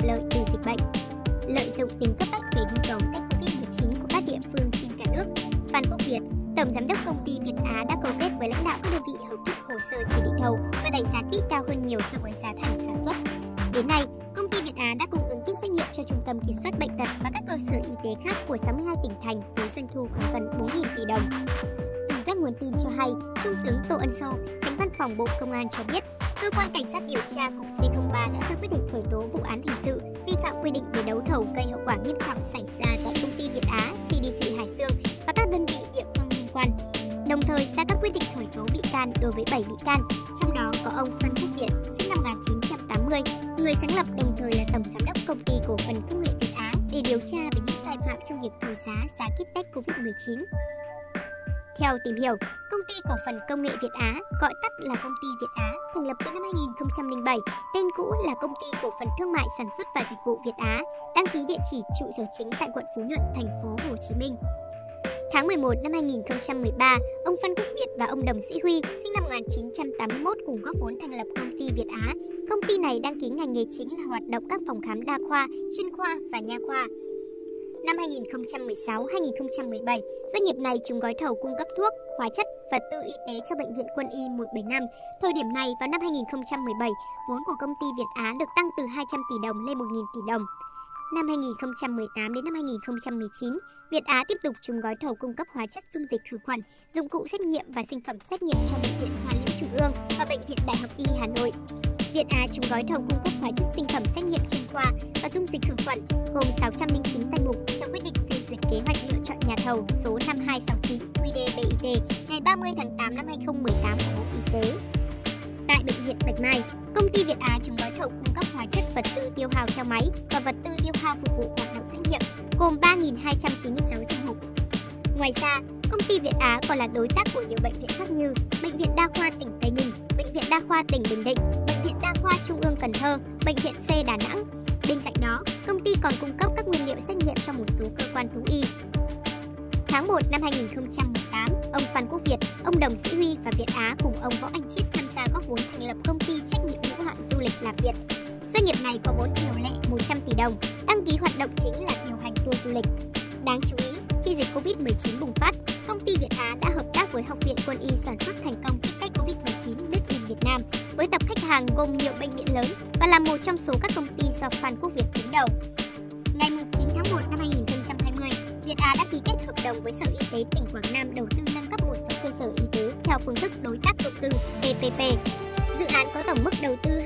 lợi từ dịch bệnh. Lợi dụng tính cấp bách về nhu cầu test Covid-19 của các địa phương trên cả nước, Phan Quốc Việt, Tổng Giám đốc Công ty Việt Á đã câu kết với lãnh đạo các đơn vị hợp thức hồ sơ chỉ định thầu và đánh giá kit cao hơn nhiều so với giá thành sản xuất. Đến nay, Công ty Việt Á đã cung ứng kit xét nghiệm cho Trung tâm Kiểm soát Bệnh tật và các cơ sở y tế khác của 62 tỉnh thành với doanh thu khoảng gần 4.000 tỷ đồng. Từ các nguồn tin cho hay, Trung tướng Tô Ân Sô, Chánh Văn phòng Bộ Công an cho biết, Cơ quan Cảnh sát điều tra Cục C03 đã ra quyết định khởi tố vụ án hình sự vi phạm quy định về đấu thầu gây hậu quả nghiêm trọng xảy ra tại Công ty Việt Á, CDC Hải Dương và các đơn vị địa phương liên quan. Đồng thời ra các quyết định khởi tố bị can đối với 7 bị can, trong đó có ông Phan Quốc Việt, sinh năm 1980, người sáng lập đồng thời là Tổng Giám đốc Công ty Cổ phần Công nghệ Việt Á để điều tra về những sai phạm trong việc thổi giá kit test Covid-19. Theo tìm hiểu, Công ty Cổ phần Công nghệ Việt Á, gọi tắt là Công ty Việt Á, thành lập từ năm 2007, tên cũ là Công ty Cổ phần Thương mại Sản xuất và Dịch vụ Việt Á, đăng ký địa chỉ trụ sở chính tại quận Phú Nhuận, thành phố Hồ Chí Minh. Tháng 11 năm 2013, ông Phan Quốc Việt và ông Đồng Sĩ Huy, sinh năm 1981 cùng góp vốn thành lập Công ty Việt Á. Công ty này đăng ký ngành nghề chính là hoạt động các phòng khám đa khoa, chuyên khoa và nha khoa. Năm 2016-2017, doanh nghiệp này trúng gói thầu cung cấp thuốc, hóa chất, vật tư y tế cho Bệnh viện Quân y 175. Thời điểm này, vào năm 2017, vốn của Công ty Việt Á được tăng từ 200 tỷ đồng lên 1.000 tỷ đồng. Năm 2018 đến năm 2019, Việt Á tiếp tục trúng gói thầu cung cấp hóa chất dung dịch khử khuẩn, dụng cụ xét nghiệm và sinh phẩm xét nghiệm cho Bệnh viện Gia Liễu Trung ương và Bệnh viện Đại học Y Hà Nội. Việt Á trúng gói thầu cung cấp hóa chất sinh phẩm xét nghiệm chuyên khoa và dung dịch khử khuẩn gồm 609 danh mục theo quyết định phê duyệt kế hoạch lựa chọn nhà thầu số 5269 QĐ-BIT ngày 30 tháng 8 năm 2018 của Bộ Y tế. Tại Bệnh viện Bạch Mai, Công ty Việt Á trúng gói thầu cung cấp hóa chất vật tư tiêu hao theo máy và vật tư tiêu hao phục vụ hoạt động xét nghiệm gồm 3.296 danh mục. Ngoài ra, Công ty Việt Á còn là đối tác của nhiều bệnh viện khác như Bệnh viện Đa khoa tỉnh Tây Ninh, Bệnh viện Đa khoa tỉnh Bình Định, Bệnh viện Đa khoa Trung ương Cần Thơ, Bệnh viện C Đà Nẵng. Bên cạnh đó, công ty còn cung cấp các nguyên liệu xét nghiệm cho một số cơ quan thú y. Tháng 1 năm 2018, ông Phan Quốc Việt, ông Đồng Sĩ Huy và Việt Á cùng ông Võ Anh Chiết tham gia góp vốn thành lập Công ty trách nhiệm hữu hạn du lịch Lạc Việt. Doanh nghiệp này có vốn điều lệ 100 tỷ đồng, đăng ký hoạt động chính là điều hành tour du lịch. Đáng chú ý, khi dịch Covid-19 bùng phát, Công ty Việt Á đã hợp tác với Học viện Quân y sản xuất thành công kit test Covid-19 Made in Việt Nam với tập khách hàng gồm nhiều bệnh viện lớn và là một trong số các công ty do Phan Quốc Việt đứng đầu. Ngày 9 tháng 1 năm 2020, Việt Á đã ký kết hợp đồng với Sở Y tế tỉnh Quảng Nam đầu tư nâng cấp một số cơ sở y tế theo phương thức đối tác đầu tư PPP. Dự án có tổng mức đầu tư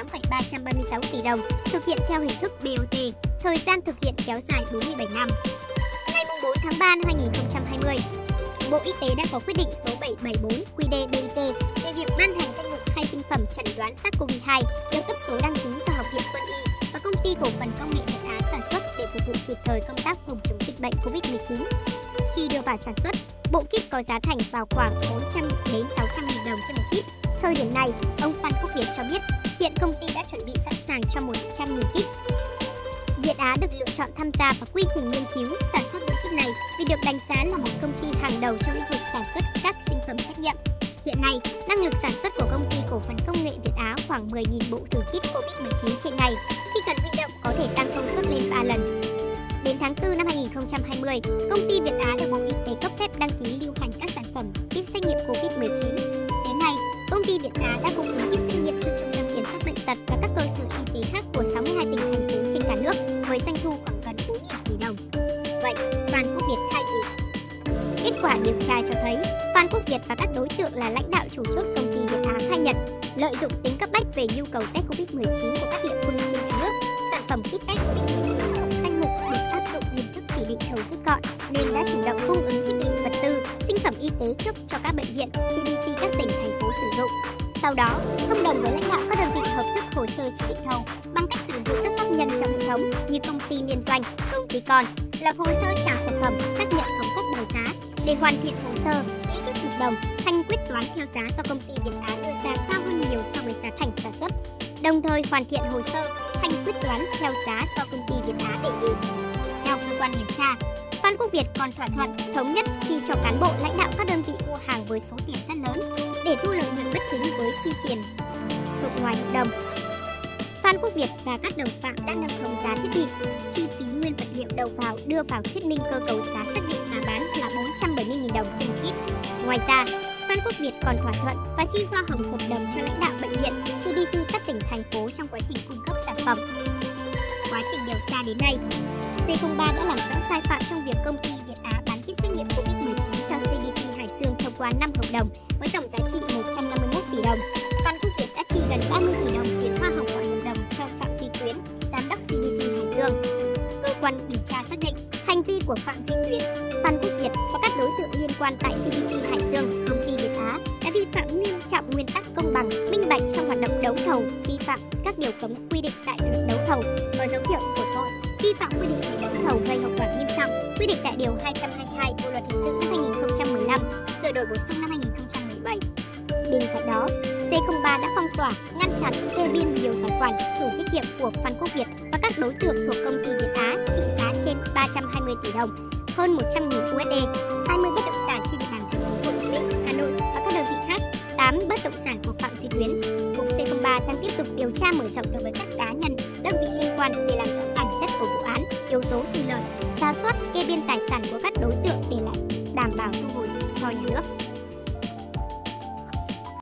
28,336 tỷ đồng, thực hiện theo hình thức BOT, thời gian thực hiện kéo dài 47 năm. Ngày 4 tháng 3 năm 2020, Bộ Y tế đã có quyết định số 774 QĐ-BIT về việc ban hành danh mục 2 sinh phẩm chẩn đoán SARS-CoV-2 được cấp số đăng ký do Học viện Quân y và Công ty Cổ phần Công nghệ Việt Á sản xuất để phục vụ kịp thời công tác phòng chống dịch bệnh COVID-19. Khi đưa vào sản xuất, bộ kit có giá thành vào khoảng 400 đến 600 000 đồng trên một kit. Thời điểm này, ông Phan Quốc Việt cho biết hiện công ty đã chuẩn bị sẵn sàng cho 100.000 kit. Việt Á được lựa chọn tham gia vào quy trình nghiên cứu sản xuất bộ kit này vì được đánh giá là một công ty hàng đầu trong lĩnh vực sản xuất các sinh phẩm xét nghiệm. Hiện nay, năng lực sản xuất của Công ty Cổ phần Công nghệ Việt Á khoảng 10.000 bộ thử kit COVID-19 trên ngày, khi cần huy động có thể tăng công suất lên 3 lần. Đến tháng 4 năm 2020, Công ty Việt Á được Bộ Y tế cấp phép đăng ký lưu hành các sản phẩm kit xét nghiệm COVID-19. Đến nay, Công ty Việt Á đã cung ứng kit xét nghiệm cho Trung tâm Kiểm soát Bệnh tật và các cơ sở y tế khác của 62 tỉnh thành phố trên cả nước với doanh thu khoảng gần 4.000 tỷ đồng. Vậy, Phan Quốc Việt khai gì? Kết quả điều tra cho thấy, Phan Quốc Việt và các đối tượng là lãnh đạo chủ chốt Công ty Việt Á khai nhận lợi dụng tính cấp bách về nhu cầu test COVID-19 của các địa phương trên cả nước, sản phẩm kit test COVID-19 thuộc danh mục được áp dụng hình thức chỉ định thầu rút gọn nên đã chủ động cung ứng thiết bị vật tư, sinh phẩm y tế trước cho các bệnh viện, CDC các tỉnh thành phố sử dụng. Sau đó, thông đồng với lãnh đạo các đơn vị hợp thức hồ sơ chỉ định thầu bằng cách sử dụng các pháp nhân trong hệ thống như công ty liên doanh, công ty con, lập hồ sơ chào sản phẩm, xác nhận thống cách đấu giá để hoàn thiện hồ sơ, ký kết hợp đồng, thanh quyết toán theo giá do Công ty Việt Á đưa ra cao hơn nhiều so với giá thành sản xuất, đồng thời hoàn thiện hồ sơ, thanh quyết toán theo giá do Công ty Việt Á đề nghị. Theo cơ quan điều tra, Phan Quốc Việt còn thỏa thuận thống nhất chi cho cán bộ lãnh đạo các đơn vị mua hàng với số tiền rất lớn để thu lợi nhuận bất chính với chi tiền thuộc ngoài hợp đồng. Phan Phan Quốc Việt và các đồng phạm đã nâng khống giá thiết bị, chi phí nguyên vật liệu đầu vào đưa vào thuyết minh cơ cấu giá xác định giá bán là 470.000 đồng trên một kit. Ngoài ra, Phan Quốc Việt còn thỏa thuận và chi hoa hồng hợp đồng cho lãnh đạo bệnh viện, CDC các tỉnh thành phố trong quá trình cung cấp sản phẩm. Quá trình điều tra đến nay, C03 đã làm rõ sai phạm trong việc công ty Việt Á bán kit xét nghiệm COVID-19 cho CDC Hải Dương thông qua 5 hợp đồng với tổng giá trị 151 tỷ đồng. Phan Quốc Việt đã chi gần 30 tỷ đồng tiền hoa hồng ngoài hợp đồng cho Phạm Duy Tuyến, giám đốc CDC Hải Dương. Cơ quan điều tra xác định hành vi của Phạm Duy Tuyến, Phan Quốc Việt và các đối tượng liên quan tại CDC Hải Dương, công ty Việt Á đã vi phạm nghiêm trọng nguyên tắc công bằng, minh bạch trong hoạt động đấu thầu, vi phạm các điều cấm quy định tại luật đấu thầu, có dấu hiệu của tội vi phạm quy định về đấu thầu gây hậu quả nghiêm trọng, quy định tại điều 222 Bộ luật hình sự năm 2015, sửa đổi bổ sung năm 2017. Bên cạnh đó, C03 đã phong tỏa, ngăn chặn, kê biên nhiều tài khoản, sổ tiết kiệm của Phan Quốc Việt và các đối tượng thuộc công ty Việt Á trị giá trên 320 tỷ đồng, hơn 100.000 USD, 20 bất động sản trên địa bàn thành phố Hồ Chí Minh, Hà Nội và các đơn vị khác, 8 bất động sản của Phạm Duy Tuyến. Cục C03 đang tiếp tục điều tra mở rộng đối với các cá nhân, đơn vị liên quan để làm rõ bản chất của vụ án, yếu tố thu lợi, rà soát kê biên tài sản của các đối tượng